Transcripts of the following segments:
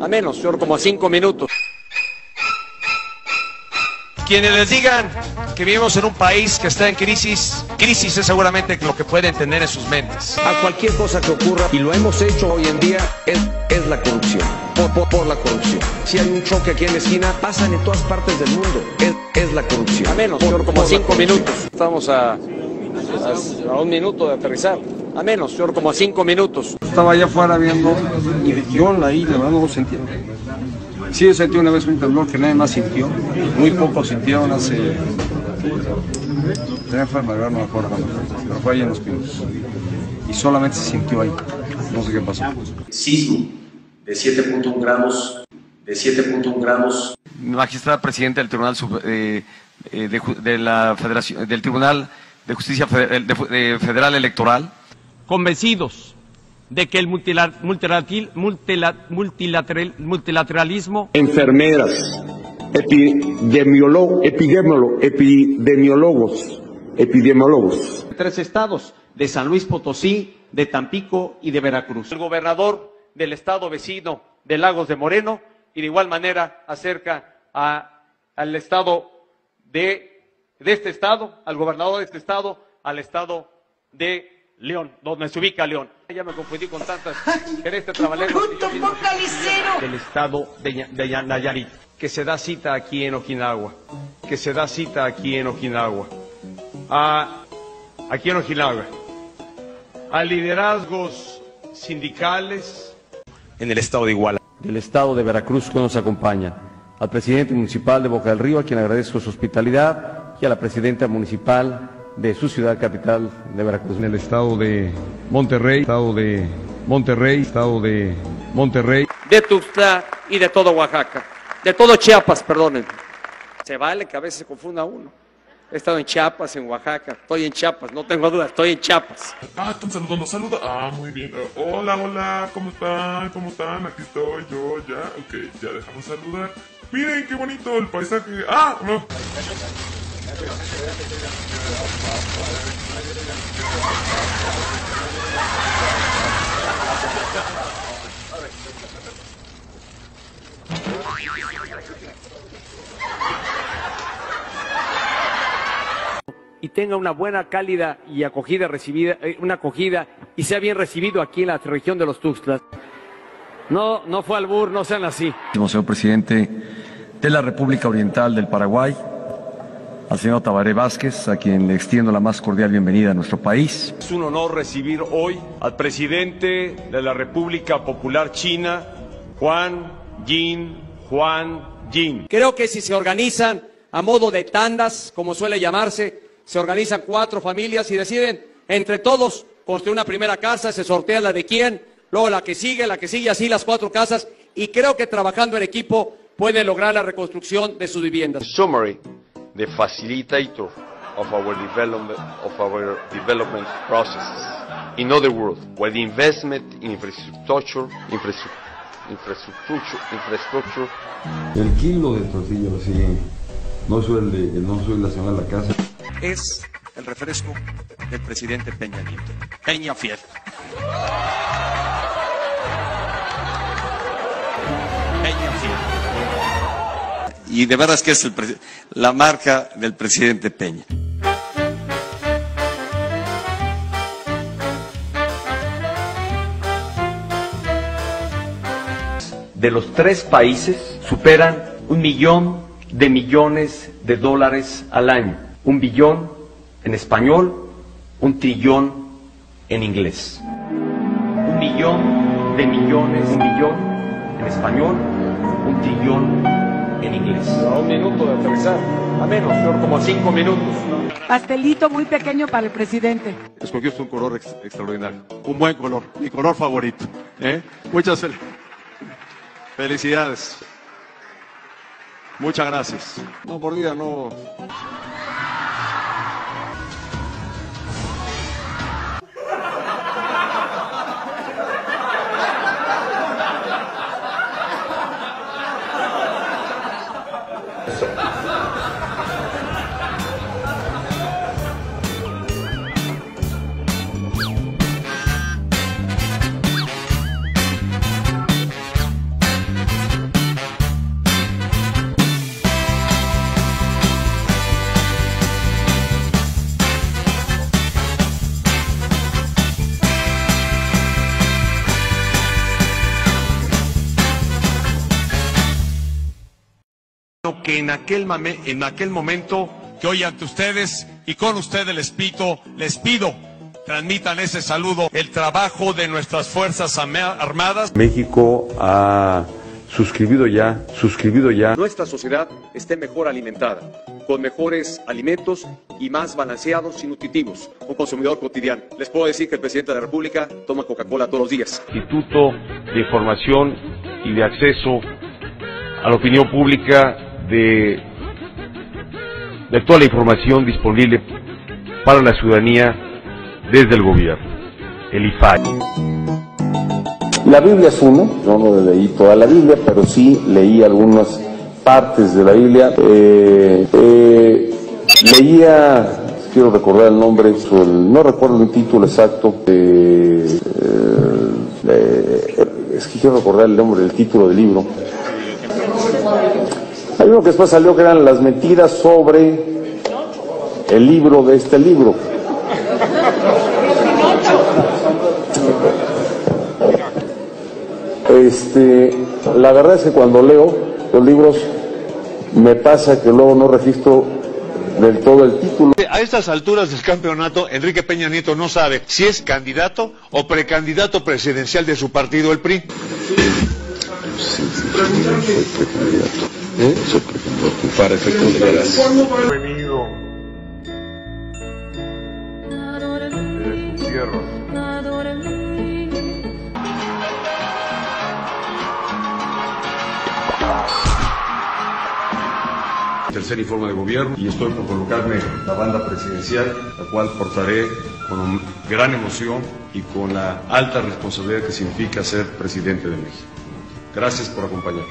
A menos, señor, como a 5 minutos. Quienes les digan que vivimos en un país que está en crisis es seguramente lo que pueden tener en sus mentes. A cualquier cosa que ocurra, y lo hemos hecho hoy en día, es la corrupción. Por la corrupción. Si hay un choque aquí en la esquina, pasan en todas partes del mundo. Es la corrupción. A menos, señor, como a 5 minutos. Estamos a 1 minuto de aterrizar. A menos, señor, como a 5 minutos. Estaba allá afuera viendo y yo ahí, la verdad, no lo sentía. Sí, yo sentí una vez un temblor que nadie más sintió. Muy pocos sintieron hace... Tenía enfermedad, no me acuerdo cuándo fue, pero fue ahí en Los Pinos. Y solamente se sintió ahí. No sé qué pasó. Sismo de 7.1 grados. Magistrada presidenta del Tribunal del Tribunal de Justicia Federal Electoral. Convencidos de que el multilateralismo... Enfermeras, epidemiólogos. 3 estados, de San Luis Potosí, de Tampico y de Veracruz. El gobernador del estado vecino de Lagos de Moreno y de igual manera acerca al estado de este estado, al gobernador de este estado, al estado de León, donde se ubica León. Ya me confundí con tantas en este trabalero. Del estado de Nayarit, que se da cita aquí en Okinawa, a liderazgos sindicales. En el estado de Iguala. Del estado de Veracruz que nos acompaña, al presidente municipal de Boca del Río, a quien agradezco su hospitalidad, y a la presidenta municipal de su ciudad capital de Veracruz. En el estado de Monterrey, De Tuxtla y de todo Oaxaca, de todo Chiapas, perdonen. Se vale que a veces se confunda uno. He estado en Chiapas, en Oaxaca, estoy en Chiapas, no tengo duda, estoy en Chiapas. Están saludando, saluda. Muy bien. Hola, ¿cómo están? Aquí estoy yo, ya. Ok, ya dejamos saludar. Miren qué bonito el paisaje. No. Y tenga una buena, cálida y acogida y sea bien recibido aquí en la región de los Tuxtlas. No fue albur, no sean así. Señor presidente de la República Oriental del Paraguay, al señor Tabaré Vázquez, a quien le extiendo la más cordial bienvenida a nuestro país. Es un honor recibir hoy al presidente de la República Popular China, Juan Jin. Creo que si se organizan a modo de tandas, como suele llamarse, se organizan 4 familias y deciden entre todos construir una primera casa, se sortea la de quién, luego la que sigue, así las 4 casas, y creo que trabajando en equipo pueden lograr la reconstrucción de sus viviendas. Summary, the facilitator of our development processes. In other words, where the investment in infrastructure. El kilo de tortilla lo siguen. No soy la señora de la casa. Es el refresco del presidente Peña Nieto. Peña Fiel. Y de veras que es la marca del presidente Peña. De los 3 países superan 1 millón de millones de dólares al año. 1 billón en español, 1 trillón en inglés. 1 millón de millones, 1 billón en español, 1 trillón en inglés. A 1 minuto de aterrizar, a menos, señor, como a 5 minutos. Pastelito muy pequeño para el presidente. Escogió un color extraordinario, un buen color, mi color favorito. Muchas felicidades. Muchas gracias. No, por día no. que en aquel momento que hoy ante ustedes y con ustedes les pido, transmitan ese saludo, el trabajo de nuestras Fuerzas Armadas. México ha suscribido ya. Nuestra sociedad esté mejor alimentada, con mejores alimentos y más balanceados y nutritivos. Un consumidor cotidiano. Les puedo decir que el presidente de la República toma Coca-Cola todos los días. Instituto de Información y de Acceso a la Opinión Pública de toda la información disponible para la ciudadanía desde el gobierno, el IFAI. La Biblia es uno, yo no leí toda la Biblia, pero sí leí algunas partes de la Biblia. Leía, quiero recordar el nombre, no recuerdo el título exacto, es que quiero recordar el nombre del título del libro. Hay uno que después salió que eran las mentiras sobre el libro de este libro. La verdad es que cuando leo los libros me pasa que luego no registro del todo el título. A estas alturas del campeonato, Enrique Peña Nieto no sabe si es candidato o precandidato presidencial de su partido, el PRI. Sí, soy precandidato. Soy precandidato para efectos legales. Bienvenido. De sus tierras. Tercer informe de gobierno y estoy por colocarme la banda presidencial, la cual portaré con gran emoción y con la alta responsabilidad que significa ser presidente de México. Gracias por acompañarme.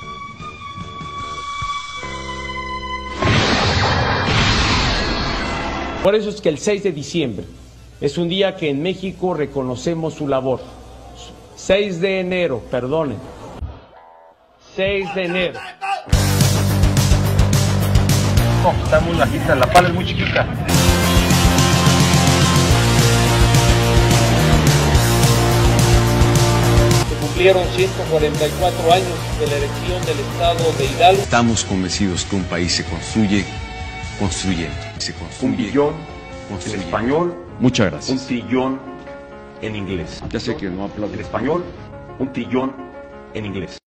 Por eso es que el 6 de diciembre es un día que en México reconocemos su labor. 6 de enero, perdonen. 6 de enero. Está muy bajita, la pala es muy chiquita. Se cumplieron 144 años de la elección del estado de Hidalgo. Estamos convencidos que un país se construye construyendo. Un billón en español. Muchas gracias. Un trillón en inglés. Ya sé que no aplaudo. En español, un trillón en inglés.